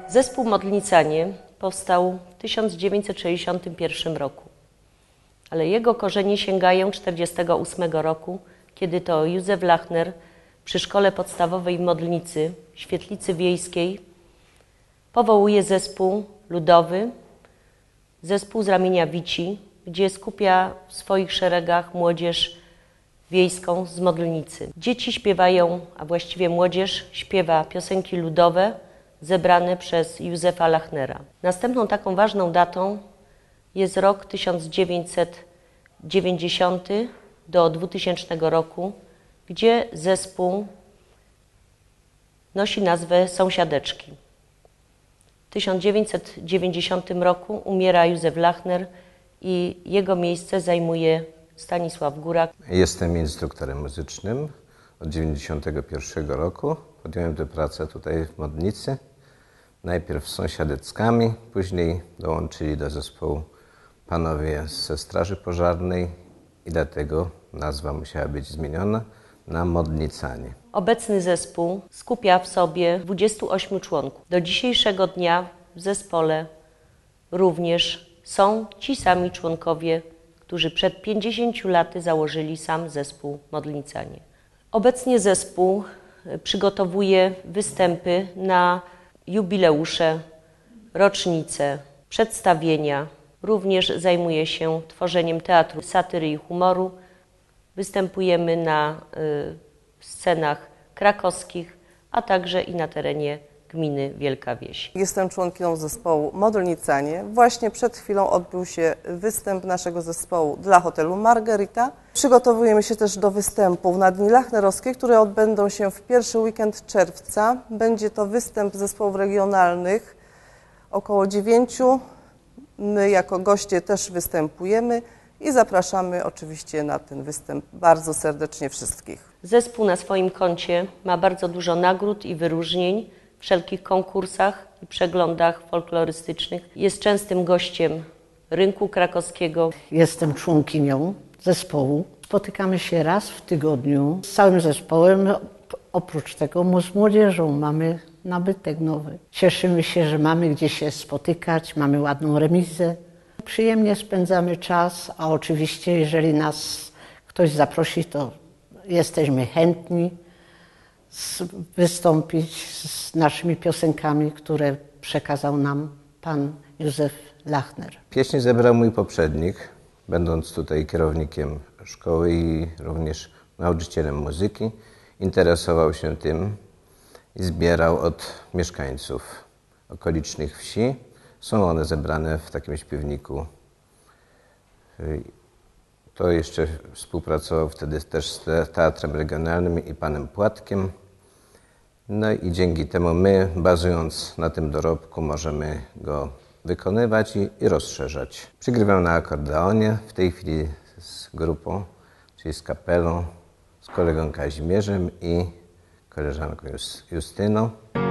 Zespół Modlnicanie powstał w 1961 roku, ale jego korzenie sięgają 1948 roku, kiedy to Józef Lachner przy Szkole Podstawowej w Modlnicy, Świetlicy Wiejskiej, powołuje zespół ludowy, zespół z ramienia Wici, gdzie skupia w swoich szeregach młodzież wiejską z Modlnicy. Dzieci śpiewają, a właściwie młodzież śpiewa piosenki ludowe zebrane przez Józefa Lachnera. Następną taką ważną datą jest rok 1990 do 2000 roku, gdzie zespół nosi nazwę Sąsiadeczki. W 1990 roku umiera Józef Lachner i jego miejsce zajmuje Stanisław Górak. Jestem instruktorem muzycznym od 1991 roku. Podjąłem tę pracę tutaj w Modlnicy. Najpierw z Sąsiadeckami, później dołączyli do zespołu panowie ze Straży Pożarnej i dlatego nazwa musiała być zmieniona na Modlnicanie. Obecny zespół skupia w sobie 28 członków. Do dzisiejszego dnia w zespole również są ci sami członkowie, którzy przed 50 laty założyli sam zespół Modlnicanie. Obecnie zespół przygotowuje występy na jubileusze, rocznice, przedstawienia. Również zajmuje się tworzeniem teatru satyry i humoru. Występujemy na scenach krakowskich, a także i na terenie gminy Wielka Wieś. Jestem członkiem zespołu Modlnicanie. Właśnie przed chwilą odbył się występ naszego zespołu dla hotelu Margarita. Przygotowujemy się też do występów na Dni Lachnerowskie, które odbędą się w pierwszy weekend czerwca. Będzie to występ zespołów regionalnych, około 9. My jako goście też występujemy i zapraszamy oczywiście na ten występ bardzo serdecznie wszystkich. Zespół na swoim koncie ma bardzo dużo nagród i wyróżnień w wszelkich konkursach i przeglądach folklorystycznych. Jest częstym gościem rynku krakowskiego. Jestem członkinią zespołu. Spotykamy się raz w tygodniu z całym zespołem. Oprócz tego z młodzieżą mamy nabytek nowy. Cieszymy się, że mamy gdzie się spotykać, mamy ładną remizę. Przyjemnie spędzamy czas, a oczywiście jeżeli nas ktoś zaprosi, to jesteśmy chętni wystąpić z naszymi piosenkami, które przekazał nam pan Józef Lachner. Pieśń zebrał mój poprzednik, będąc tutaj kierownikiem szkoły i również nauczycielem muzyki. Interesował się tym i zbierał od mieszkańców okolicznych wsi. Są one zebrane w takim śpiewniku. To jeszcze współpracował wtedy też z Teatrem Regionalnym i panem Płatkiem. No i dzięki temu my, bazując na tym dorobku, możemy go wykonywać i rozszerzać. Przygrywam na akordeonie w tej chwili z grupą, czyli z kapelą, z kolegą Kazimierzem i koleżanką Justyną.